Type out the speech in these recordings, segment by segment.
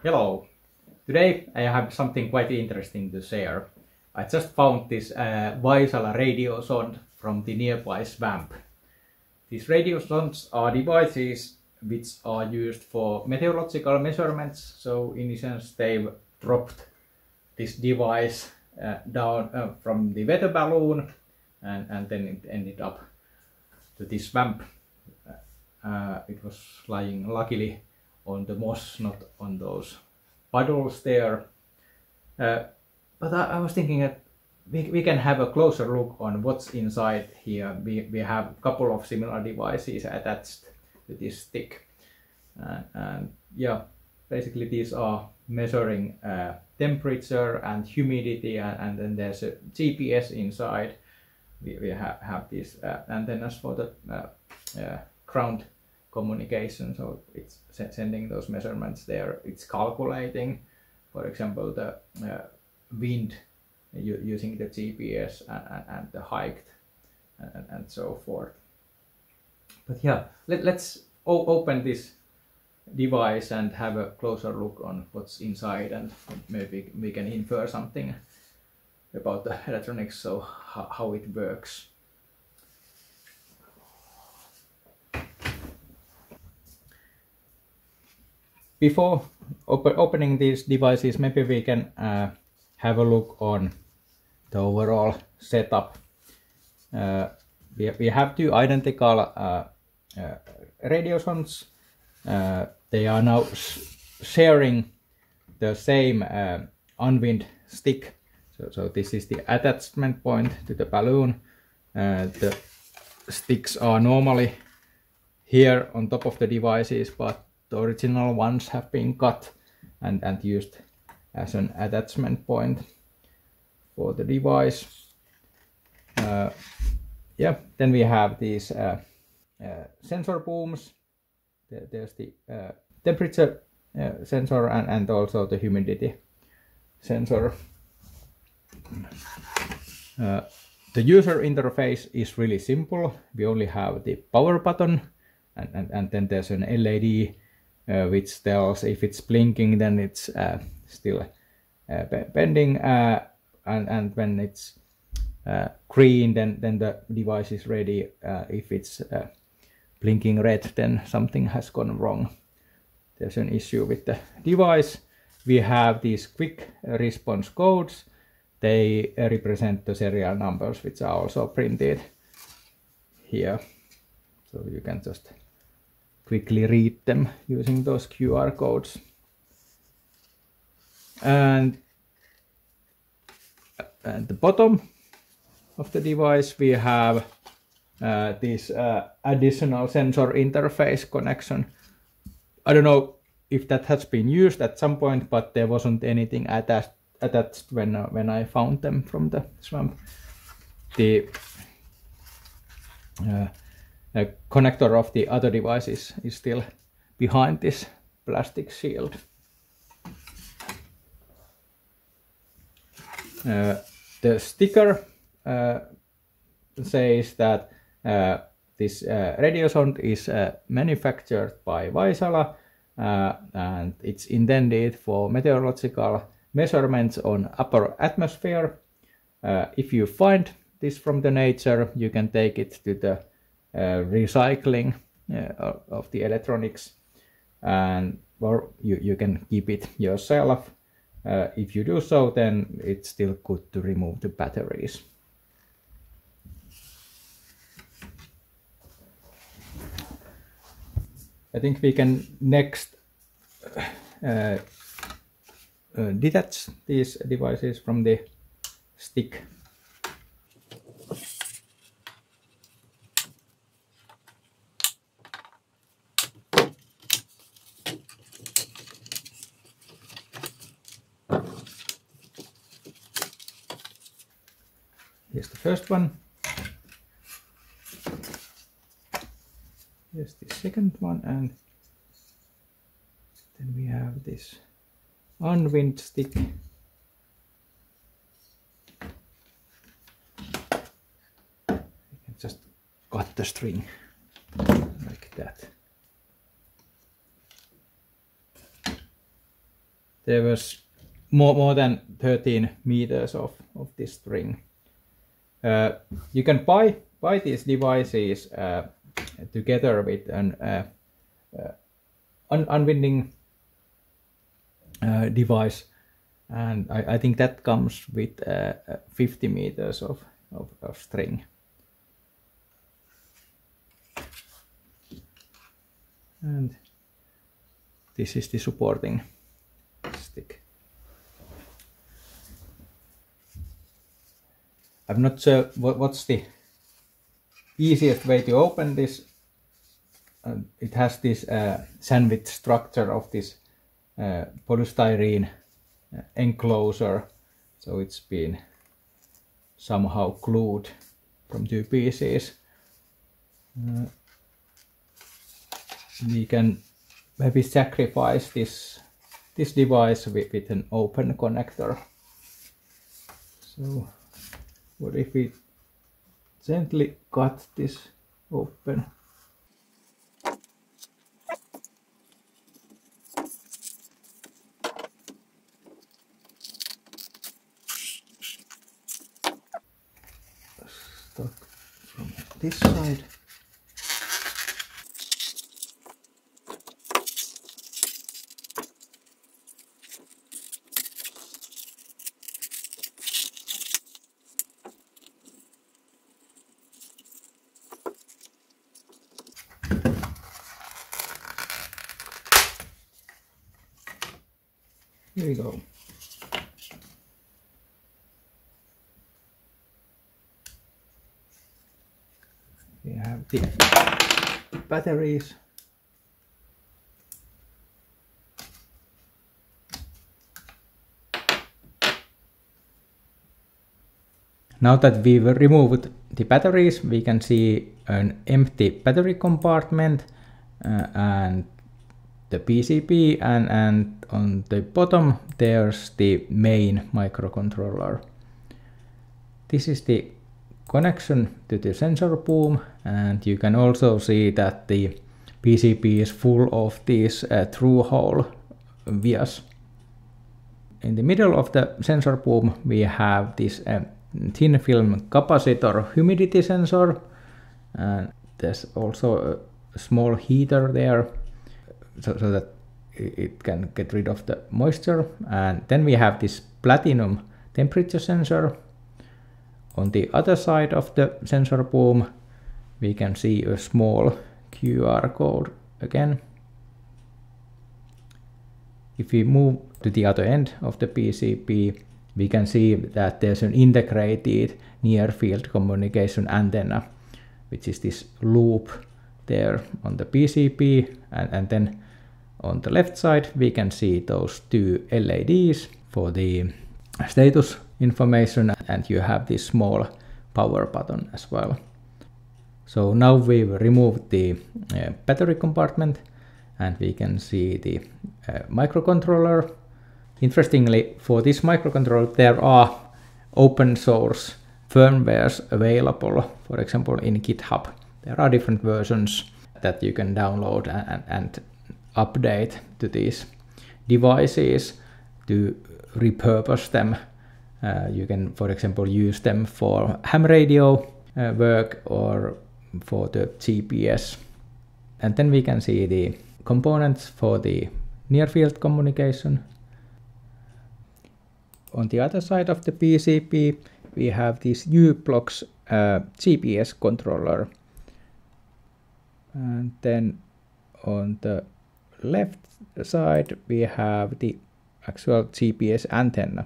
Hello! Today I have something quite interesting to share. I just found this Vaisala radiosonde from the nearby swamp. These radiosondes are devices which are used for meteorological measurements, so in essence they've dropped this device down from the weather balloon and then it ended up to this swamp. It was lying luckily on the moss, not on those puddles there. But I was thinking that we can have a closer look on what's inside here. We have a couple of similar devices attached to this stick. And yeah, basically these are measuring temperature and humidity, and then there's a GPS inside. We have this, and then as for the ground communication, so it's sending those measurements there. It's calculating, for example, the wind using the GPS and the height and so forth. But yeah, let's open this device and have a closer look on what's inside, and maybe we can infer something about the electronics, so how it works. Before opening these devices, maybe we can have a look on the overall setup. We have two identical radiosondes. They are now sharing the same unwind stick. So this is the attachment point to the balloon. The sticks are normally here on top of the devices, but the original ones have been cut and used as an attachment point for the device. Yeah, then we have these sensor booms. There's the temperature sensor and also the humidity sensor. The user interface is really simple. We only have the power button, and then there's an LED which tells if it's blinking, then it's still bending, and when it's green, then the device is ready. If it's blinking red, then something has gone wrong. There's an issue with the device. We have these quick response codes. They represent the serial numbers, which are also printed here. So you can just quickly read them using those QR codes. And at the bottom of the device we have this additional sensor interface connection. I don't know if that has been used at some point, but there wasn't anything attached when I found them from the swamp. The connector of the other devices is still behind this plastic shield. The sticker says that this radiosonde is manufactured by Vaisala and it's intended for meteorological measurements on upper atmosphere. If you find this from the nature, you can take it to the recycling of the electronics, or you can keep it yourself. If you do so, then it's still good to remove the batteries. I think we can next detach these devices from the stick. Here's the first one. Here's the second one, and then we have this unwind stick. You can just cut the string like that. there was more than 13 meters of this string. You can buy these devices together with an unwinding device, and I think that comes with 50 meters of string. And this is the supporting stick. I'm not sure what's the easiest way to open this. It has this sandwich structure of this polystyrene enclosure, so it's been somehow glued from two pieces. We can maybe sacrifice this device with an open connector. So what if we gently cut this open? Start from this side. Here we go. We have the batteries. Now that we've removed the batteries, we can see an empty battery compartment and the PCB, and on the bottom there's the main microcontroller. This is the connection to the sensor boom, and you can also see that the PCB is full of these through-hole vias. In the middle of the sensor boom we have this thin film capacitor humidity sensor, and there's also a small heater there so that it can get rid of the moisture. And then we have this platinum temperature sensor. On the other side of the sensor boom we can see a small QR code again. If we move to the other end of the PCB, we can see that there's an integrated near-field communication antenna, which is this loop there on the PCB, and then on the left side we can see those two LEDs for the status information, and you have this small power button as well. So now we've removed the battery compartment and we can see the microcontroller. Interestingly, for this microcontroller there are open source firmwares available, for example in GitHub. There are different versions that you can download and update to these devices to repurpose them. You can, for example, use them for ham radio work or for the GPS. And then we can see the components for the near-field communication. On the other side of the PCB we have this U-Blocks GPS controller. And then on the left side we have the actual GPS antenna.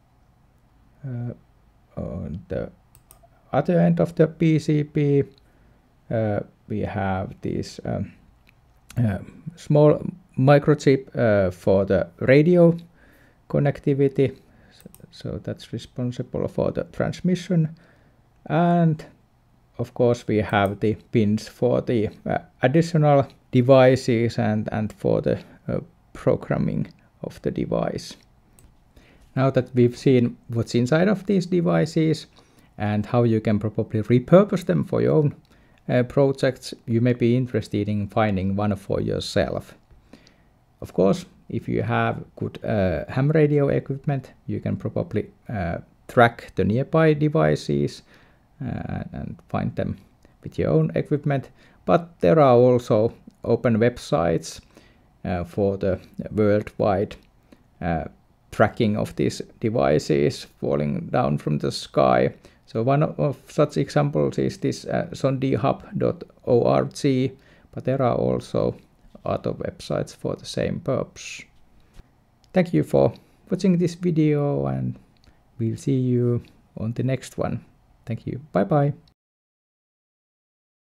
On the other end of the PCB we have this small microchip for the radio connectivity, so that's responsible for the transmission. And of course we have the pins for the additional devices and for the programming of the device. Now that we've seen what's inside of these devices and how you can probably repurpose them for your own projects, you may be interested in finding one for yourself. Of course, if you have good ham radio equipment, you can probably track the nearby devices and find them with your own equipment. But there are also open websites for the worldwide tracking of these devices falling down from the sky. So one of such examples is this sondehub.org, but there are also other websites for the same purpose. Thank you for watching this video, and we'll see you on the next one. Thank you. Bye bye.